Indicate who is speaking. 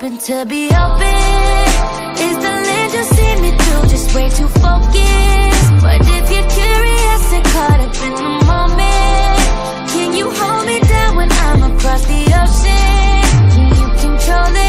Speaker 1: hoping to be open. Is the lens you see me through just way too focused? But if you're curious and caught up in the moment, can you hold me down when I'm across the ocean? Can you control it?